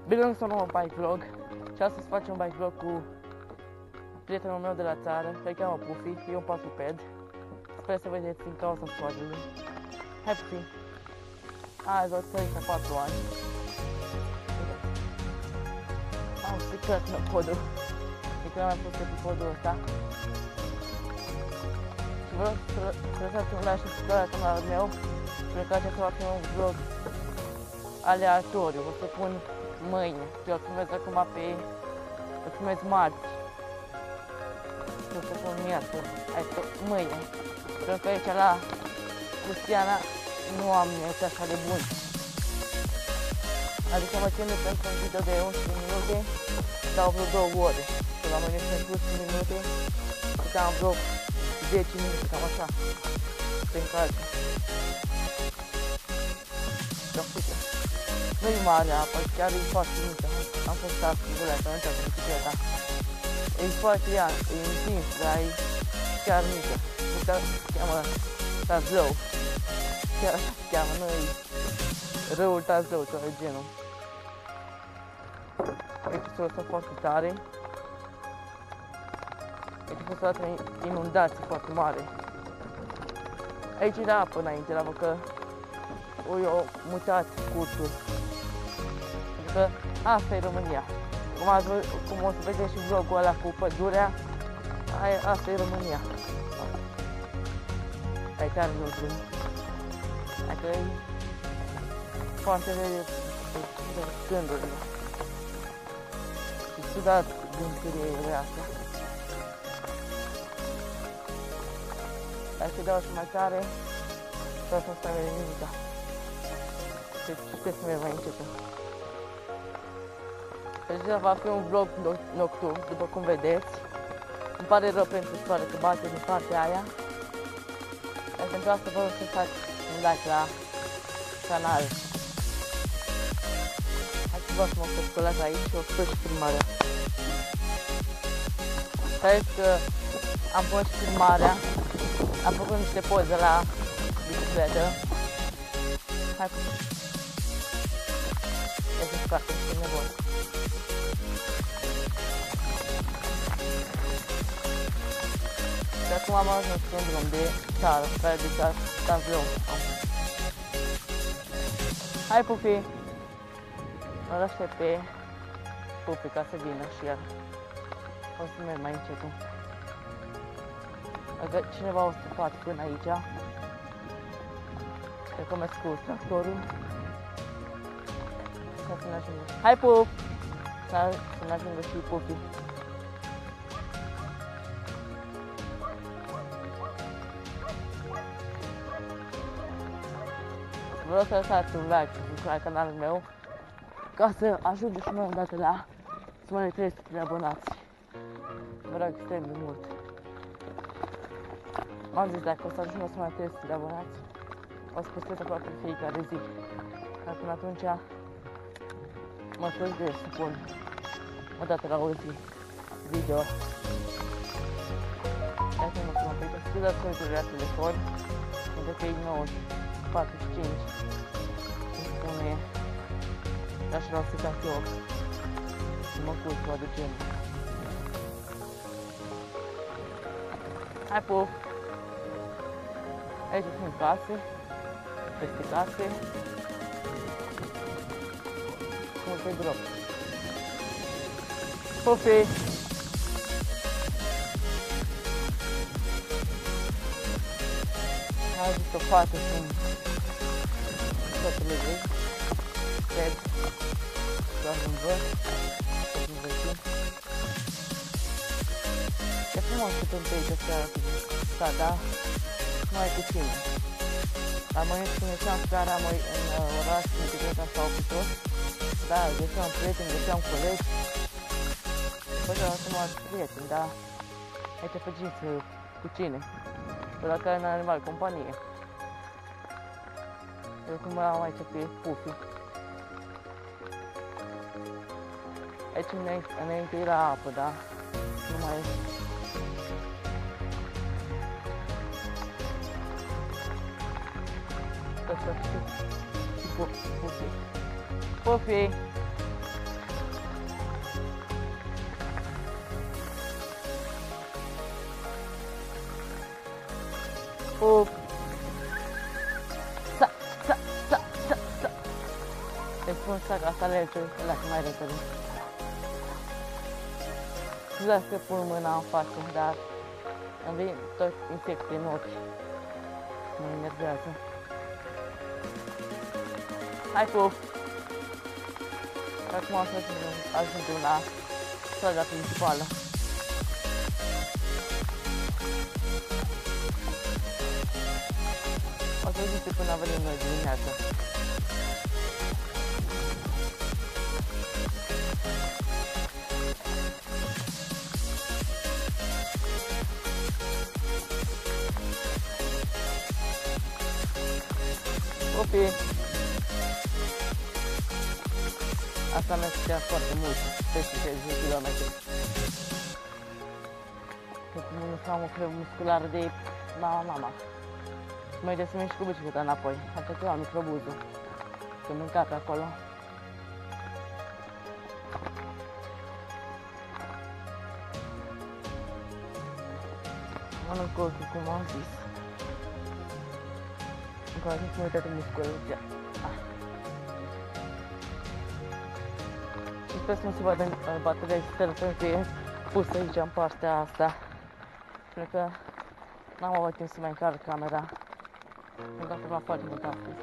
Bine am să un nou bike vlog și astăzi facem un bike vlog cu prietenul meu de la țară, care îl cheamă Pufi, e un patruped. Sper să vedeți în cauza soarelui. Hai Pufi! Azi o țăriță 4 ani. Am stricat podul. De când am mai pus podul ăsta. Și vreau să lăsați un like și subscribe la canalul meu. Pentru că acesta va fi un vlog aleatoriu. O să pun mâine. Eu filmez acum îl filmez marți. Și o să pun miercuri. Adică mâine. Pentru că aici la Cristiana nu am net așa de bun. Adică mă țin pentru un video de 11 minute, dau vreo 2 ore. Și la mâine pentru 11 minute, și am vreo 10 minute, cam așa, prin casă. Nu e mare apa, chiar e foarte mică. Am fost acolo, atunci cu bicicleta. E foarte ea, e întins, dar e chiar mică. Se cheamă Tazlău. Chiar așa se cheamă, nu e râul Tazlău, ceva de genul. Aici s-a lăsat foarte tare. Aici a fost o dată inundație foarte mare. Aici era apă înainte, dar că eu mutat cursul. Pentru că asta e România. Cum o să vedeți și vlogul ăla cu pădurea, asta e România. Aici are un drum. Adică e foarte de gândurile. Și sudat din chiriile astea. Dacă dau și mai tare, vreau să-mi stai de nimica. Deci puteți să merg mai încetul. Deci va fi un vlog nocturn, după cum vedeți. Îmi pare rău pentru soare că bate din partea aia. Dar pentru asta vă rog să faci un like la canal. Hai să vă să mă scolați aici și o spun și filmarea. Știți că am pus și filmarea. Am făcut niște poze la bicicletă. Hai cu... E să scoate niște nebun. Și acum am ajuns pe un drum de țară, care de Tazlău. Hai Pufi! Îl aștept pe Pufi ca să vină și el. O să merg mai încetul. Dacă cineva o să facă până aici, cred că mi-a scurs tractorul. Ca să ne ajungă. Hai Pup! Să ne ajungă și Pufi. Vreau să lăsați un like și subscribe la canalul meu ca să ajungă și noi odată la sumele 300 de abonați. Vă rog extrem de mult. M-am zis dacă o să ajung la sumele 300 de abonați, o să postez aproape fiecare zi. Dar până atunci mă străduiesc să pun odată la o zi video. Iată mă sună pe aici, scuzați că uite la telefon, pentru că e 9:45 îmi spune că așa vreau să fac eu să mă culc cu aducem. Hai Puf! Aici sunt case, peste case, multe gropi. Pufi! Am zis o fată sunt toate vezi, cred, doar nu văd, tot nu văd. E frumos să cânt pe aici seara cu da? Nu ai cu cine. Dar mă gândesc când ieșeam seara în oraș, în bicicleta sau cu tot. Da, găseam prieteni, găseam colegi. După aceea nu mă alți prieteni, dar aici făgiți cu cine. Doar dacă ai un animal, companie. Eu cum am aici pe Pufi. Aici înainte era apă, da? Nu mai e. Asta și Pufi. Pufi! Îi spun să ca să alerge la mai repede. Scuzați că pun mâna în față, dar îmi vin tot insecte în ochi. Mă enervează. Hai, Puf! Acum o să ajungem la strada principală. O să zice până venim noi dimineața. Copii! Asta mergea foarte mult, peste 60 km. Că nu am o crevă musculară de mama. Mai de să mergi cu bicicleta înapoi, așa că am microbuzul. Că mâncat acolo. Mănânc ochii, cum am zis. Încă am zis că mă uitat în musculația. Și sper să nu se vadă bateria externă, pentru că e pusă aici în partea asta. Pentru că n-am avut timp să mai încarc camera. Pentru că a filmat foarte mult astăzi.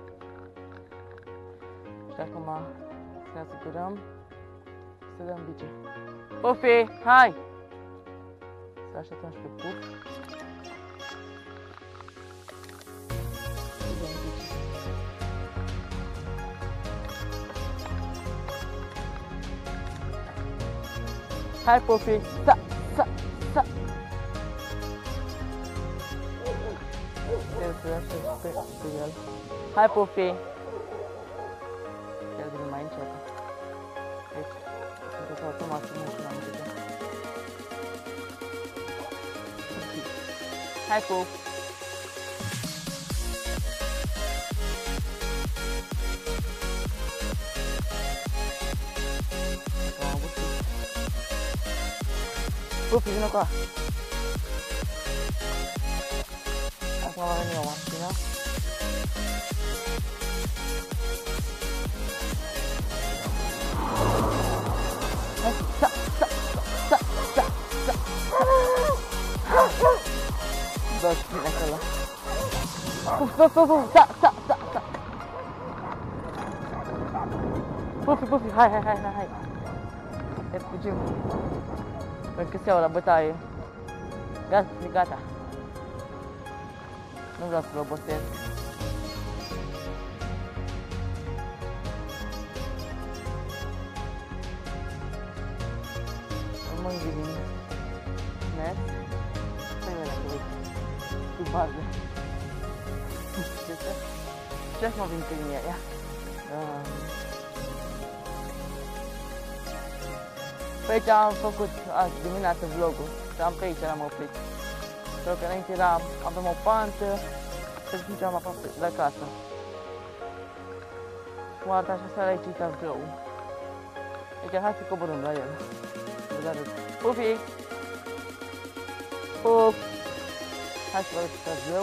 Și acum să ne asigurăm să dăm bici. Pufi, hai! Să așteptăm și pe Puf. Să dăm bici. Hai, Pufi! Sa! Trebuie să aștept pe el. Hai, Pufi! El vine mai încet. Deci, sunt că automat să mergi la muzică. Hai, Puf! Pufi, vină acolo! Acum va veni o mașină. Hai, sa! Dă-ți bine acolo. Puf, sa! Pufi, hai! Hai, fugim. Pentru că se iau la bătaie. Gata. Nu vreau să-l obosesc. Mă învin. Mers. Să-i vedem că cu bază. Ce să mă vin pe linia aia? Pe aici am făcut azi dimineață vlogul. Am pe aici, l-am oprit. Pentru că înainte aveam o pantă, să duceam aproape la casă. Cum arată așa seara aici, uitați greu. Deci hai să coborâm la el. Pufi! Puf! Hai să vă uitați greu.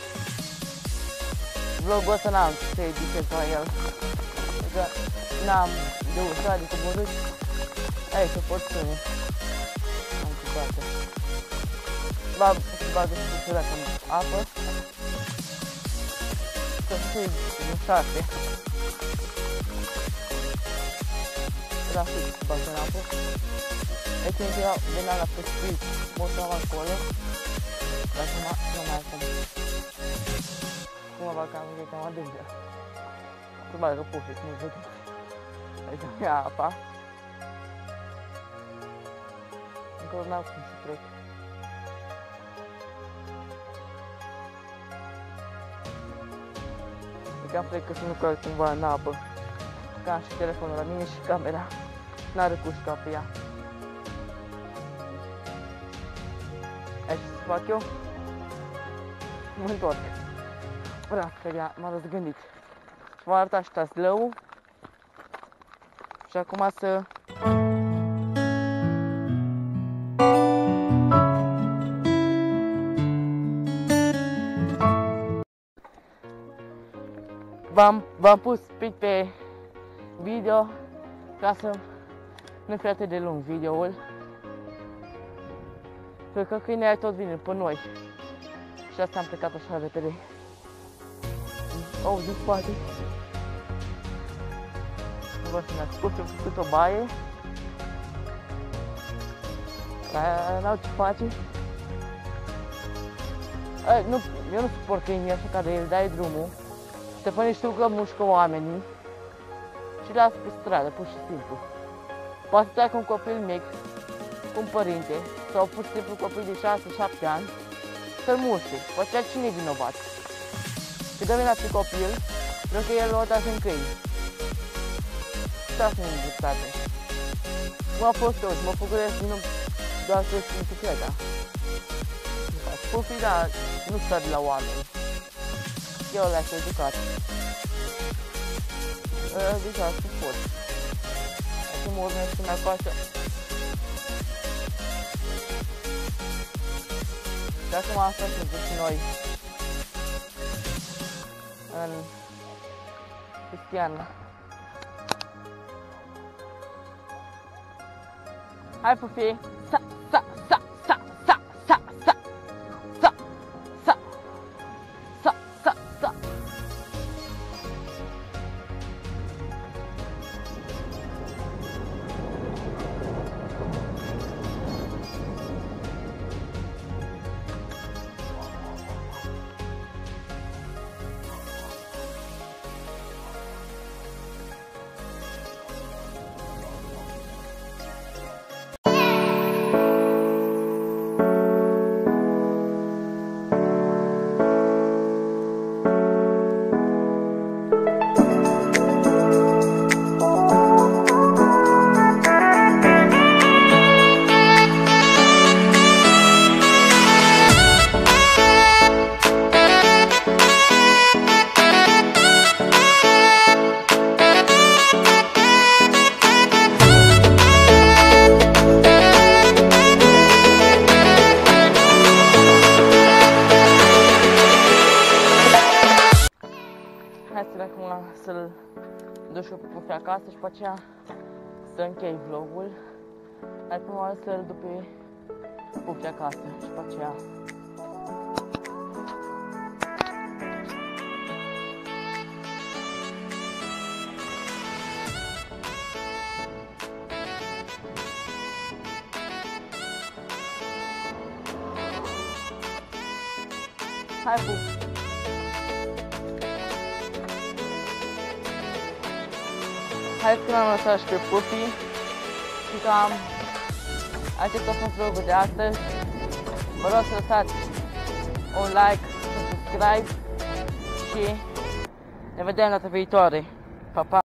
Vlogul ăsta n-am să editez la el. Deci n-am de ușat, de coborât. Aici o porțiune. Am cupată. Se bagă și curat în apă. Să fie mușate. Era să se bagă în apă. Aici veneam la pescuit, motam acolo. Dar acum nu mai acum. Cum mă bag cam e cam adâncă. Se bagă Pufi, cum vedeți. Aici am ia apa. Încolo n-am cum să trec. E cam frică să nu cad cumva în apă. Că am și telefonul la mine și camera. N-are cușca pe ea. Aici să fac eu? Mă întorc. Vreau că m-am răzgândit. V-am arătat și taslăul. Și acum să... V-am pus speed pe video ca să nu fie atât de lung videoul. Pentru că câinii tot vin pe noi. Și asta am plecat așa repede. Au din spate. Nu vă să ne ascult, am făcut o baie. N-au ce face. Nu, eu nu suport câinii așa ca de el, dai drumul. Stefanii știu că mușcă oamenii și lasă pe stradă, pur și simplu. Poate să cu un copil mic, cu un părinte, sau pur și simplu un copil de 6-7 ani, să-l muște. Poate cine e vinovat? Și dă vina pe copil, pentru că el o dat în câini. Stați în dreptate. Cum a fost tot, mă bucuresc doar să ieși în bicicleta. Pufii, dar nu stă de la oameni. Eu le-aș educat. Deja, să pot. Acum mă urmesc să-mi acasă. Și acum asta suntem și noi. În Cristiana. Hai, Pufi! Sa, sa, sa, sa, sa, sa, sa, sa, sa, sa, sa, sa. Hai să acum să-l duc eu pe Pufi acasă și pe aceea să închei vlogul. Hai prima oară să-l duc pe Pufi acasă și pe aceea hai, Pufi! Hai să l-am lăsat și pe Pufi și cam acesta a fost vlogul de astăzi. Vă rog să lăsați un like, un subscribe și ne vedem data viitoare. Pa, pa!